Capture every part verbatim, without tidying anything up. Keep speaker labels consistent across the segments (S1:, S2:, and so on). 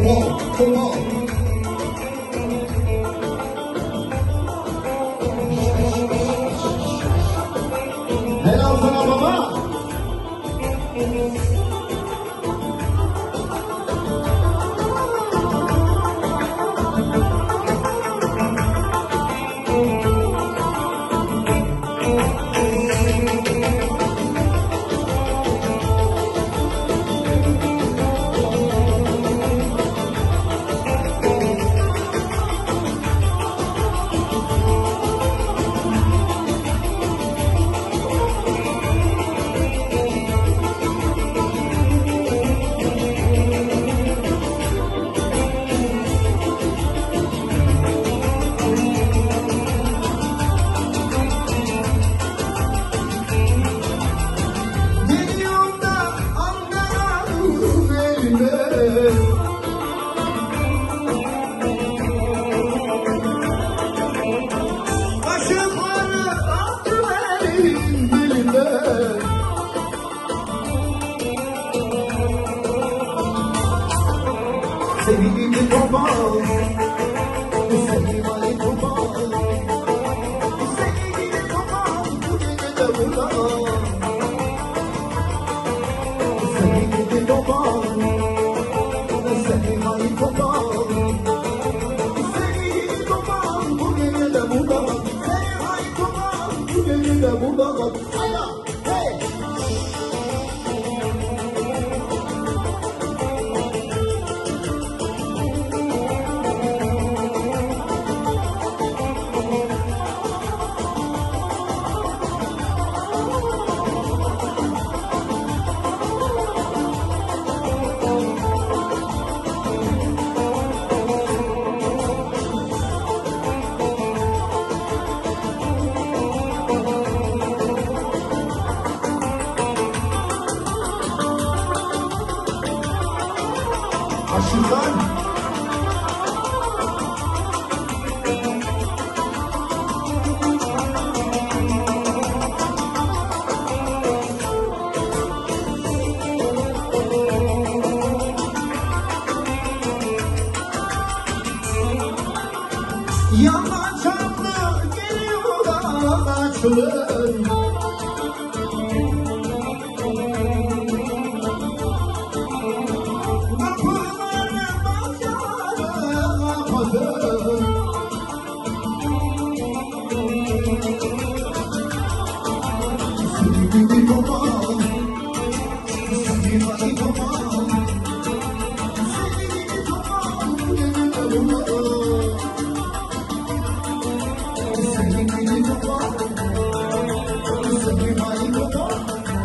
S1: on, come on. Helal sana baba. Sevgili topal, sevgili Ali topal, sevgili topal, bu gece de burada. Sevgili topal, sevgili Ali topal, sevgili topal, bu gece de burada. Sevgili Ali topal, bu gece de burada. Hayda, hey! Aşırıdan yalan çaplı geliyor ağaçların. Sevgili topal, sevgili Ali topal, sevgili topal, bu gece de burada. Sevgili topal, sevgili Ali topal,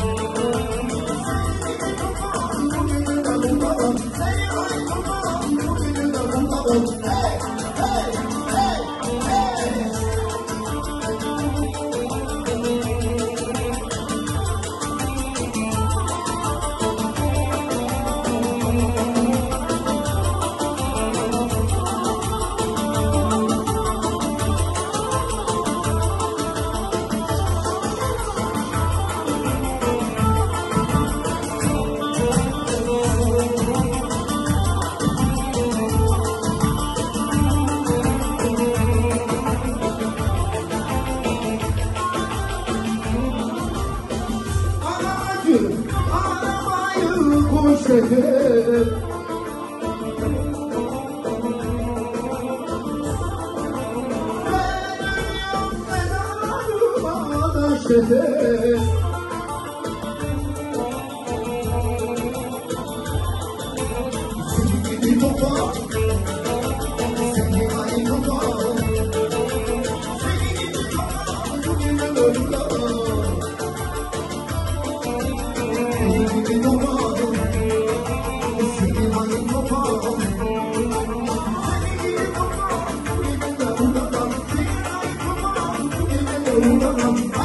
S1: sevgili topal, bu gece de burada. Sevgili Ali topal, bu gece de burada. Hey, hey, hey, hey. Arabayı koş eder, ben arıyorum adaş eder. Sevgili topal, sevgili Ali topal, sevgili topal, bu gece de burada. Sevgili topal, sevgili Ali topal, sevgili topal, bu gece de burada. Sevgili Ali topal, bu gece de burada.